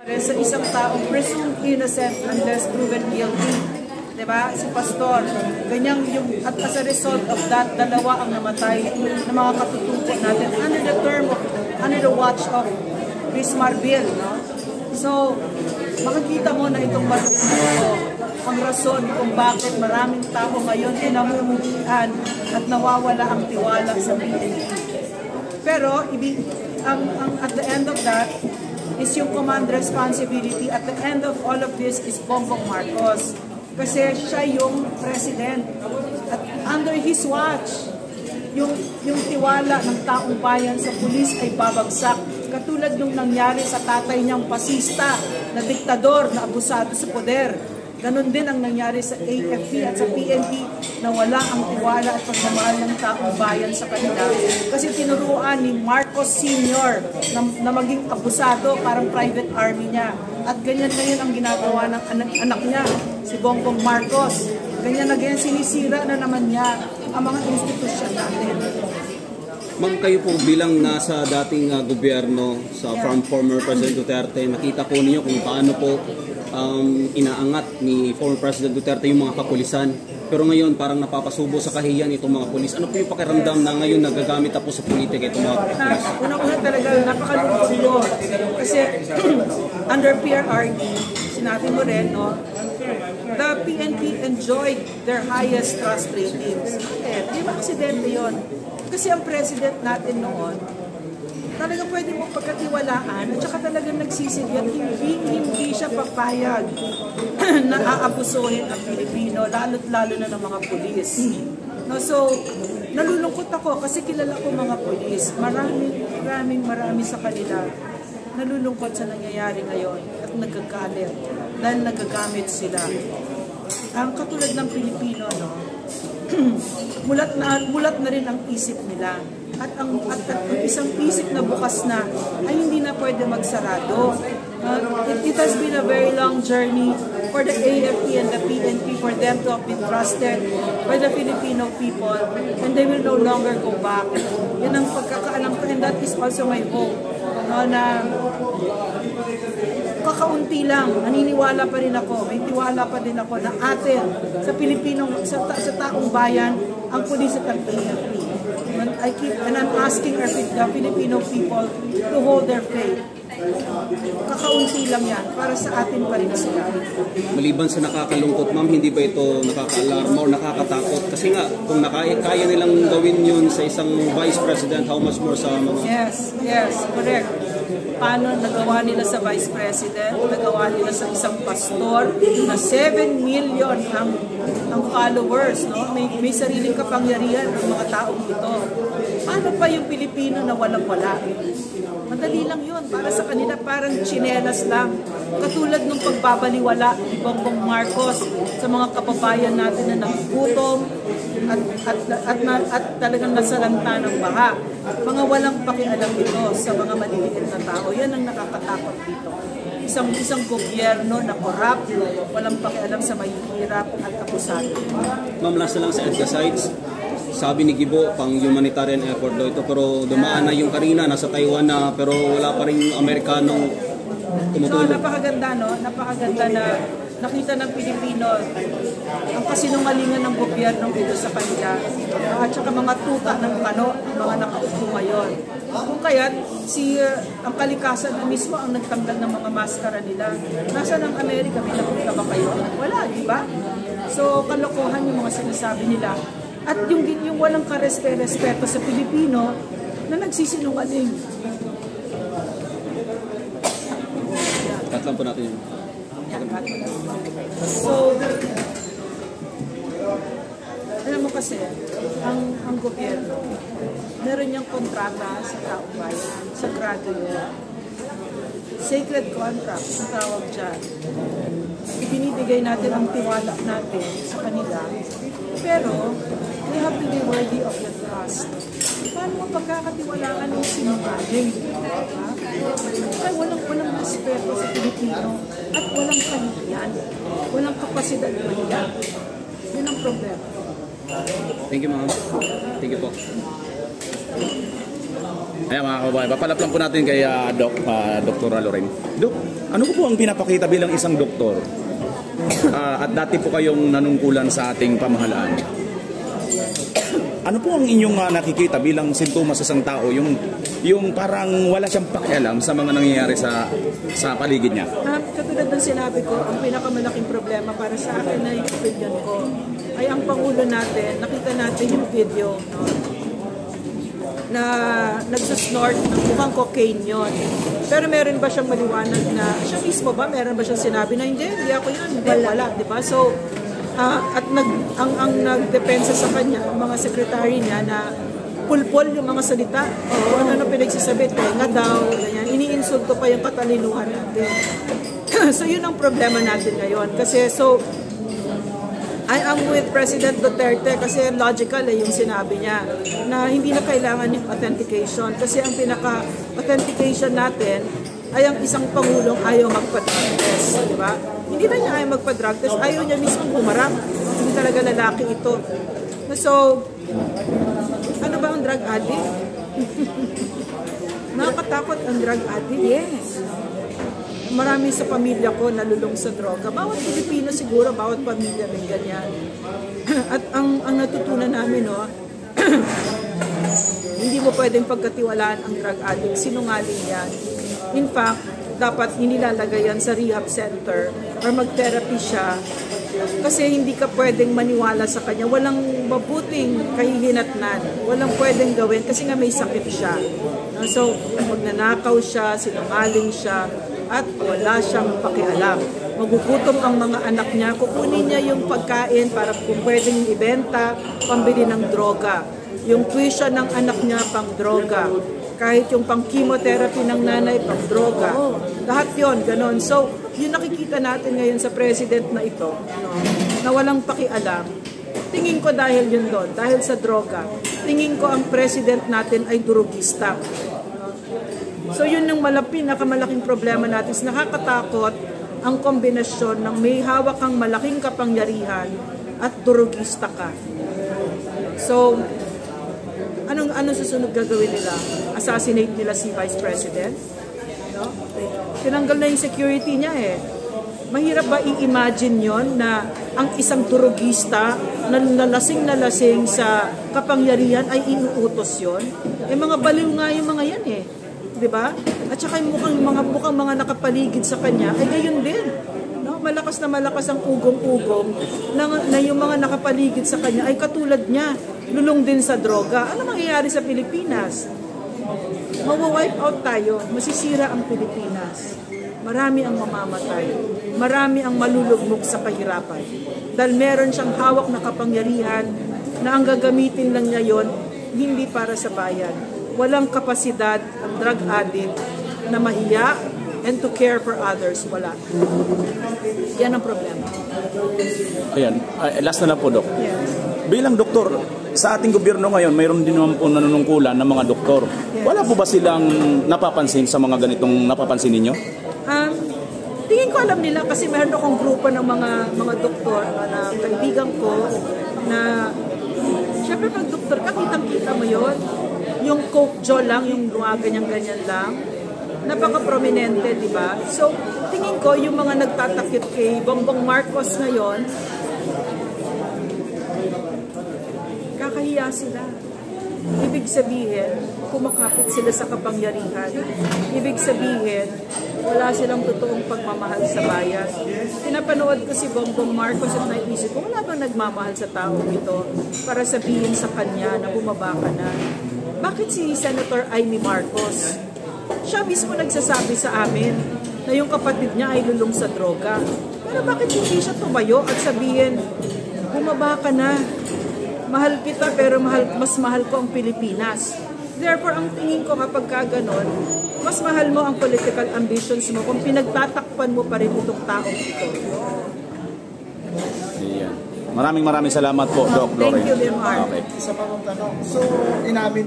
Sa isang taong presumed innocent unless proven guilty. Diba? Si Pastor. Ganyan yung, at as a result of that, dalawa ang namatay ng mga katutubo natin under the watch of Chris Marbil. No? So, makikita mo na itong batas ito ang rason kung bakit maraming tao ngayon ay namumulian at nawawala ang tiwala sa PNP. Pero, at the end of that, is yung command responsibility. At the end of all of this is Bongbong Marcos. Kasi siya yung president. At under his watch, yung tiwala ng taong bayan sa pulis ay babagsak. Katulad nung nangyari sa tatay niyang pasista na diktador na abusado sa poder. Ganon din ang nangyari sa AFP at sa PNP na wala ang tiwala at pagmamahal ng taong bayan sa kanila. Kasi tinuruan ni Marcos Sr. na maging abusado, parang private army niya. At ganyan ngayon ang ginagawa ng anak niya, si Bongbong Marcos. Ganyan na ganyan, sinisira na naman niya ang mga institusyon natin. Ma'am, kayo po bilang nasa dating gobyerno from former President Duterte, nakita po ninyo kung paano po inaangat ni former President Duterte yung mga kapulisan. Pero ngayon parang napapasubo sa kahiyan itong mga pulis. Ano po yung pakiramdam na ngayon nagagamit na po sa politika itong mga pulis? Una-una talaga, napakalungkot ko. Kasi under PRRD, sinabi mo rin, no, the PNP enjoyed their highest trust ratings. Di ba aksidente yun? Kasi ang president natin noon, talagang pwede mo pagkatiwalaan at saka talagang nagsisigyan, hindi siya papayag na aabusuhin ang Pilipino, lalo na ng mga pulis. No, so, nalulungkot ako kasi kilala ko mga pulis. Marami sa kanila nalulungkot sa nangyayari ngayon at nagkakalit dahil nagagamit sila. Ang katulad ng Pilipino, no, mulat na rin ang isip nila. At ang isang isip na bukas na ay hindi na pwede magsarado. It has been a very long journey for the AFP and the PNP for them to have been trusted by the Filipino people and they will no longer go back. Yan ang pagkakaalam ko and that is also my hope. Na kakaunti lang, naniniwala pa rin ako, may tiwala pa din ako na atin sa Pilipinong, sa taong bayan, ang pulis at ang AFP. And I'm asking the Filipino people to hold their faith. Kakaunti lang yan, para sa atin pa rin sila. Maliban sa nakakalungkot, ma'am, hindi ba ito nakaka-alarma o nakakatakot? Kasi nga, kung kaya nilang gawin yun sa isang vice president, how much more sa mga... Yes, correct. Paano nagawa nila sa vice president, nagawa nila sa isang pastor na 7 million ang followers, no? May sariling kapangyarihan ng mga taong ito. Paano pa yung Pilipino na walang-wala? Madali lang yun. Para sa kanila, parang tsinelas lang. Katulad ng pagbabaliwala ni Bongbong Marcos sa mga kababayan natin na nagugutom at talagang nasalanta ng baha. Mga walang pakialam ito sa mga maliliit na tao. Yan ang nakakatakot dito. Isang gobyerno na corrupt, walang pakialam sa mahihirap at abusado. Ma'am, last na lang sa EDCA sites. Sabi ni Gibo, pang humanitarian effort daw ito, pero dumaan na yung Karina, nasa Taiwan na, pero wala pa rin Amerikanong tumutulong. So, napakaganda, no? Napakaganda na nakita ng Pilipino ang kasinungalingan ng gobyerno dito sa kanila at saka mga tuta ng kano, mga nakaupo ngayon. Kung kaya, ang kalikasan na mismo ang nagtanggal ng mga maskara nila. Nasa ng Amerika, may napunta ba kayo? Wala, di ba? So, kalokohan yung mga sinasabi nila. At yung walang karespeto sa Pilipino na nagsisinungaling. Cut lang po natin yun. So, alam mo kasi, ang gobyerno, meron niyang kontrata sa taong bayan, sa grado niya. Sacred contract, ang tawag dyan. Ibinibigay natin ang tiwala natin sa kanila. Pero, we have to be worthy of the trust. Paano mo pagkakatiwalaan ng sinungaling? Ay, walang respeto sa Pilipino at walang kahihiyan. Walang kapasidad maniyan. Yun ang problema. Thank you, ma'am. Thank you po. Ayan mga kababayan, papalap lang po natin kay Dr. Loren. Dok, Ano po ang pinapakita bilang isang doktor? At dati po kayong nanungkulan sa ating pamahalaan. Ano po ang inyong nakikita bilang sintomas sa isang tao, yung parang wala siyang pakialam sa mga nangyayari sa paligid niya? Katulad ng sinabi ko, ang pinakamalaking problema para sa akin na yung opinion ko ay ang Pangulo natin, nakita natin yung video, no? Na nagsusnort ng mukhang cocaine yun. Pero meron ba siyang maliwanag na, siya mismo ba, meron ba siyang sinabi na hindi ako yun, hindi, wala, di ba? So, at ang nagdepensa sa kanya, ang mga sekretary niya na pulpol yung mga salita, o ano pinagsasabi, tenga daw, ganyan, iniinsulto pa yung katalinuhan natin. So, yun ang problema natin ngayon. Kasi, so, I am with President Duterte kasi logical yung sinabi niya na hindi na kailangan yung authentication kasi ang pinaka-authentication natin ay ang isang Pangulong ayaw magpa-drug test, di ba? Hindi na niya ayaw magpa-drug test, ayaw niya mismo humarap. Hindi talaga lalaki ito. So, ano ba ang drug addict? Nakakatakot ang drug addict. Yes. Marami sa pamilya ko nalulong sa droga. Bawat Pilipino siguro, bawat pamilya rin ganyan. At ang natutunan namin, no, hindi mo pwedeng pagkatiwalaan ang drug addict. Sinungaling yan. In fact, dapat inilalagay yan sa rehab center or mag-therapy siya. Kasi hindi ka pwedeng maniwala sa kanya. Walang mabuting kahihinatnan. Walang pwedeng gawin kasi nga may sakit siya. So, magnanakaw siya, sinungaling siya, at wala siyang pakialam. Magugutom ang mga anak niya, kukunin niya yung pagkain para kung pwedeng ibenta, pambili ng droga. Yung tuition ng anak niya, pang droga. Kahit yung pang chemotherapy ng nanay, pang droga. Lahat yon ganon. So, yung nakikita natin ngayon sa president na ito, no, na walang pakialam, tingin ko dahil yun doon, dahil sa droga. Tingin ko ang president natin ay durugista. So yun yung pinakamalaking problema natin. Nakakatakot ang kombinasyon ng may hawak kang malaking kapangyarihan at durugista ka. So, anong susunod gagawin nila? Assassinate nila si Vice President? No? Tinanggal na yung security niya eh. Mahirap ba i-imagine yon na ang isang durugista na lasing sa kapangyarihan ay inuutos yon? Eh mga baliw nga yung mga yan eh. Diba? At saka yung mukhang mga nakapaligid sa kanya ay gayon din. No? Malakas ang ugong-ugong na yung mga nakapaligid sa kanya ay katulad niya, lulong din sa droga. Ano mangyayari sa Pilipinas? Mawa-wipe out tayo, masisira ang Pilipinas. Marami ang mamamatay. Marami ang malulugmok sa kahirapan. Dahil meron siyang hawak na kapangyarihan na ang gagamitin lang niya yon hindi para sa bayan. Walang kapasidad ang drug addict na mahiya and to care for others. Wala. Yan ang problema. Ayan. Last na lang po, Dok. Yes. Bilang doktor, sa ating gobyerno ngayon, mayroon din naman po nanunungkulan ng mga doktor. Yes. Wala po ba silang napapansin sa mga ganitong napapansin ninyo? Tingin ko alam nila kasi meron akong grupo ng mga doktor na kaibigan ko na syempre pag doktor ka, kitang-kita mo yun. Yung Coke Joe lang, yung ganyan-ganyan lang. Napaka-prominente, di ba? So, tingin ko, yung mga nagtatakit kay Bongbong Marcos ngayon, kakahiya sila. Ibig sabihin, kumakapit sila sa kapangyarihan. Ibig sabihin, wala silang totoong pagmamahal sa bayan. Pinapanood ko si Bongbong Marcos at naisip ko, wala bang nagmamahal sa taong ito para sabihin sa kanya na bumaba ka na? Bakit si Senator Amy Marcos? Siya mismo nagsasabi sa amin na yung kapatid niya ay lulong sa droga. Pero bakit hindi siya tumayo at sabihin, bumaba ka na, mahal kita pero mas mahal ko ang Pilipinas. Therefore, ang tingin ko kapag kaganon, mas mahal mo ang political ambitions mo kung pinagtatakpan mo pa rin itong taong ito. Maraming salamat po, Doc Lorraine. Thank you, Limar. Okay. Isa pa mong tanong. So, inamin